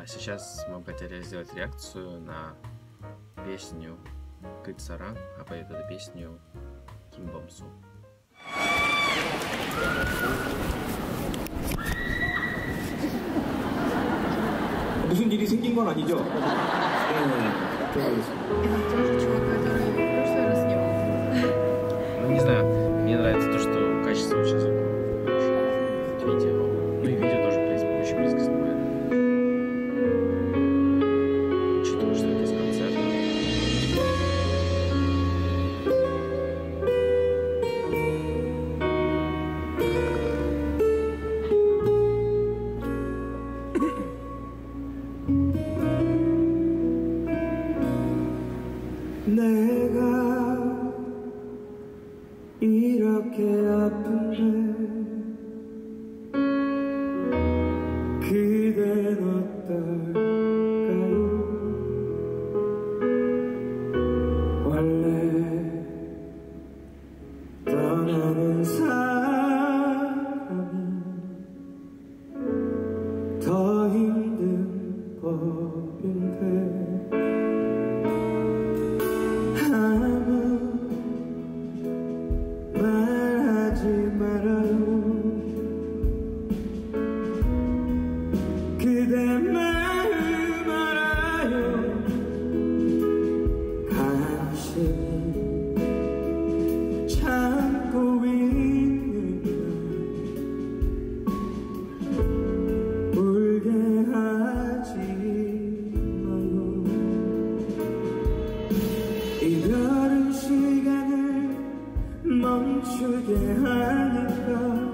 сейчас мы бы хотели сделать реакцию на песню Good Sarang, а поет эту песню Kim Bum-Soo. 무슨 일이 생긴 건 아니죠? 네, Ну, не знаю, мне нравится то, что качество очень звука. Видео. Ну и видео тоже, в принципе, очень близко снимает. Учитывая, что это из концерта. 내가 이렇게 아픈데 그댄 어떨까요? 원래 떠나는 사람이 더 힘든 법인데 말하지 말아요. 그대 마음 알아요. 간신히 참고 있는 울게 하지 마요. 이별은 시간을 멈추게 하니까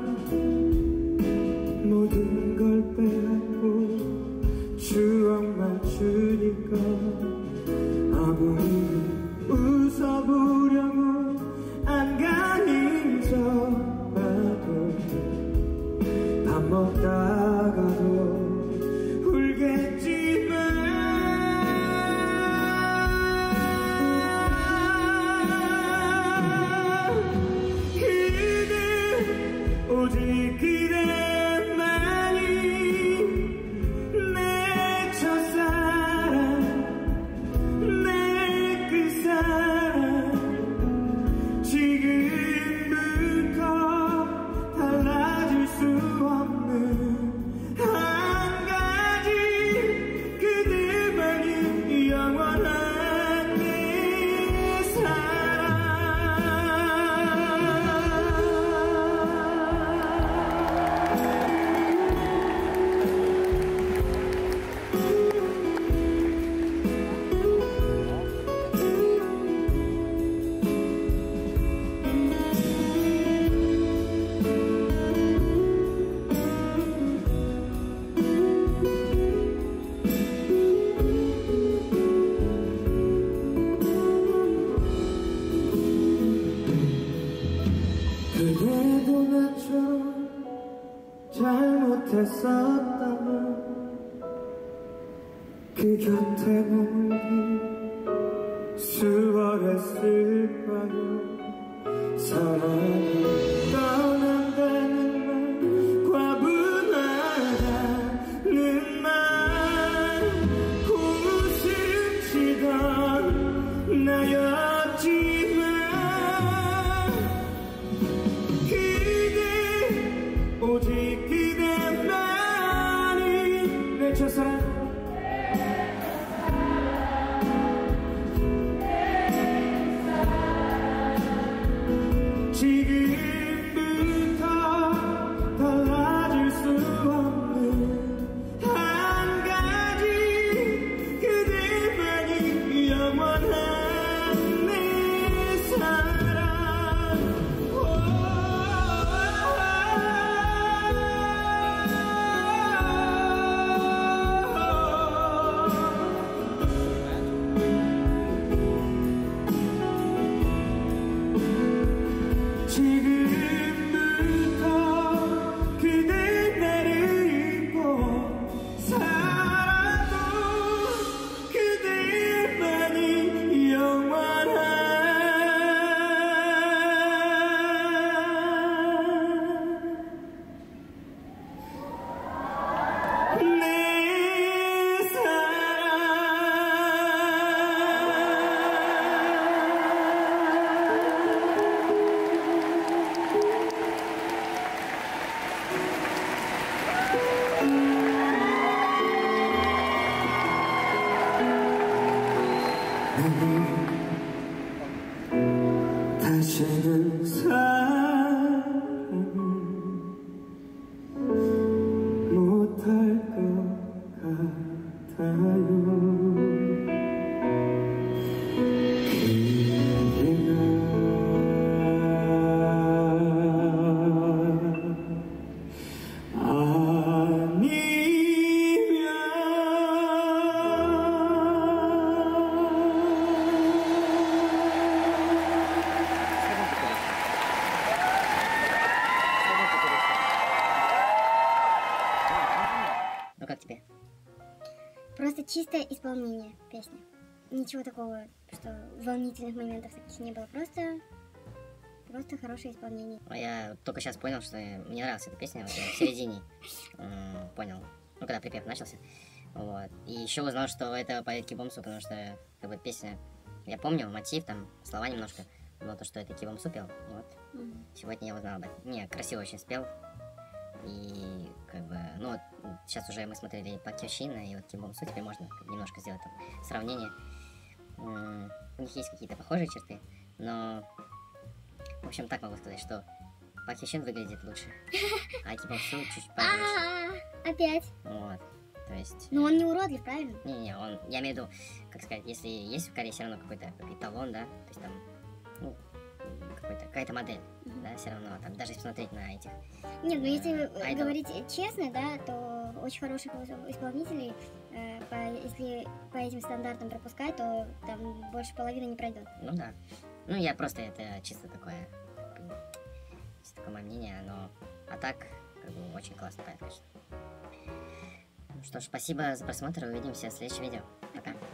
모든 걸 빼앗고 추억만 주니까 아무리 웃어보려고 안간힘 써봐도 밥 먹다가도 울겠지만 오직 그대만이 내 첫사랑 내 그 사랑 지금부터 달라질 수 없는 한 가지 그대만이 영원한 내 사랑 그대도 나처럼 잘못했었다면 그 곁에 머물기 수월했을까요? 사랑이 떠난다는 말 과분하다는 말 웃음 치던 나였지만 오직 그대만이 내 첫사랑 지금 제는 사랑을 못할 것 같아요. Ну как тебе? Просто чистое исполнение песни. Ничего такого, что волнительных моментов таких не было. Просто хорошее исполнение. А я только сейчас понял, что мне нравилась эта песня, вот я в середине понял, ну когда припев начался. Вот. И еще узнал, что это поет Кибомсу, потому что как бы песня, я помню мотив, там слова немножко, но то, что это Кибомсу пел, вот. Сегодня я узнал об этом. Не, красиво очень спел. И как бы, ну вот, сейчас уже мы смотрели по Кёшина и вот Кибомсу, теперь можно немножко сделать там сравнение. У них есть какие-то похожие черты, но, в общем, так могу сказать, что Пак Хёшин выглядит лучше, а Кибомсу чуть повыше. Опять. Вот, то есть... Но он не уродлив, правильно? Не-не, он, я имею в виду, как сказать, если есть в Корее все равно какой-то эталон, да, то есть там, ну, какая-то модель, да, все равно, там, даже если смотреть на этих... Нет, ну если idol. говорить честно, да, то очень хороших исполнителей, если по этим стандартам пропускать, то там больше половины не пройдет. Ну да. Ну я просто, это чисто такое, чисто такое мое мнение, но, а так, как бы, очень классно поет, конечно. Ну что ж, спасибо за просмотр, увидимся в следующем видео. Пока.